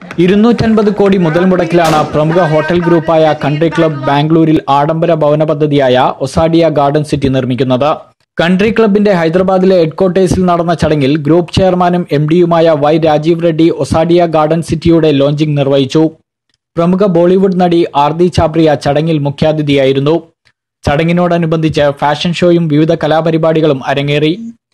250 കോടി മുതൽ മുടക്കിലാണ് പ്രമുഖ ഹോട്ടൽ ഗ്രൂപ്പായ കൺട്രി ക്ലബ് ബാംഗ്ലൂരിൽ ആഡംബര ഭവന പദ്ധതിയായ ഒസാഡിയ ഗാർഡൻ സിറ്റി നിർമ്മിക്കുന്നത്. കൺട്രി ക്ലബിന്റെ ഹൈദരാബാദിലെ ഹെഡ്ക്വാർട്ടേഴ്സിൽ നടന്ന ചടങ്ങിൽ ഗ്രൂപ്പ് ചെയർമാനും എംഡിയുമായ Y Rajiv Reddy Osadia garden സിറ്റിയുടെ ലോഞ്ചിംഗ് നിർവഹിച്ചു. പ്രമുഖ ബോളിവുഡ് നടി ആർതി ചാപ്രിയ ചടങ്ങിൽ മുഖ്യാതിഥിയായിരുന്നു. ചടങ്ങിനോടനുബന്ധിച്ച് ഫാഷൻ ഷോയും വിവിധ കലാപരിപാടികളും അരങ്ങേറി.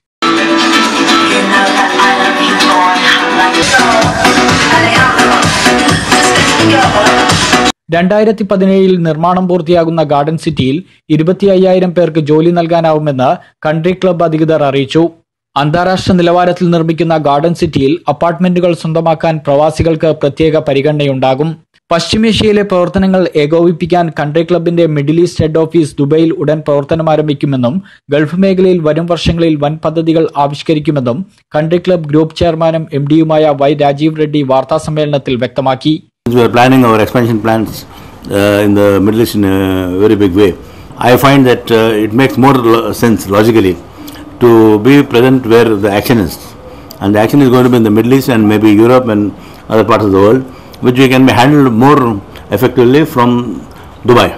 2017 നിർമ്മാണം പൂർത്തിയാകുന്ന ഗാർഡൻ സിറ്റിയിൽ 25,000 പേർക്ക് ജോലി നൽകാനാവുമെന്ന് കൺട്രി ക്ലബ് അധികൃതർ അറിയിച്ചു. അന്താരാഷ്ട്ര നിലവാരത്തിൽ നിർമ്മിക്കുന്ന ഗാർഡൻ സിറ്റിയിൽ അപ്പാർട്ട്മെന്റുകൾ സ്വന്തമാക്കാൻ പ്രവാസികൾക്ക് പ്രത്യേക പരിഗണനയുണ്ടാകും. പശ്ചിമേഷ്യയിലെ പ്രവർത്തനങ്ങൾ ഏകോപിപ്പിക്കാൻ കൺട്രി ക്ലബിന്റെ മിഡിൽ ഈസ്റ്റ് ഹെഡ് ഓഫീസ് ദുബൈയിൽ ഉടൻ പ്രവർത്തനമാരംഭിക്കുമെന്നും ഗൾഫ് മേഖലയിൽ വരും വർഷങ്ങളിൽ വൻ പദ്ധതികൾ ആവിഷ്കരിക്കുമെന്നും കൺട്രി ക്ലബ് ഗ്രൂപ്പ് ചെയർമാനും എംഡിയുമായ വൈ രാജീവ് റെഡ്ഡി വാർത്താസമ്മേളനത്തിൽ വ്യക്തമാക്കി. We are planning our expansion plans in the Middle East in a very big way. I find that it makes more sense logically to be present where the action is, and the action is going to be in the Middle East and maybe Europe and other parts of the world, which we can be handled more effectively from Dubai.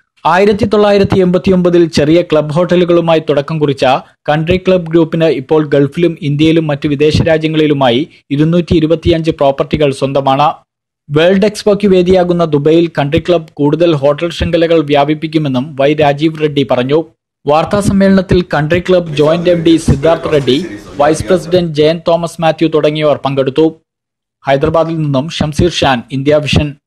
1989 ചെറിയ club ഹോട്ടലുകളുമായി തുടക്കം കുറിച്ച country club ഗ്രൂപ്പിന് ഇപ്പോൾ ഗൾഫിലും ഇന്ത്യയിലും മറ്റ് വിദേശ രാജ്യങ്ങളിലുമായി 225 പ്രോപ്പർട്ടികൾ സ്വന്തമാണ്. വേൾഡ് എക്സ്പോയ്ക്ക് വേദിയാകുന്ന ദുബൈയിൽ കൺട്രി ക്ലബ് കൂടുതൽ ഹോട്ടൽ ശൃംഖലകൾ വ്യാപിപ്പിക്കുമെന്നും വൈ രാജീവ് റെഡ്ഡി പറഞ്ഞു. വാർത്താസമ്മേളനത്തിൽ country club joint MD Siddharth Reddy, vice president Jayan Thomas Mathew തുടങ്ങിയവർ പങ്കെടുത്തു. ഹൈദരാബാദിൽ നിന്നും ഷംസീർ ഷാൻ, ഇന്ത്യ വിഷൻ.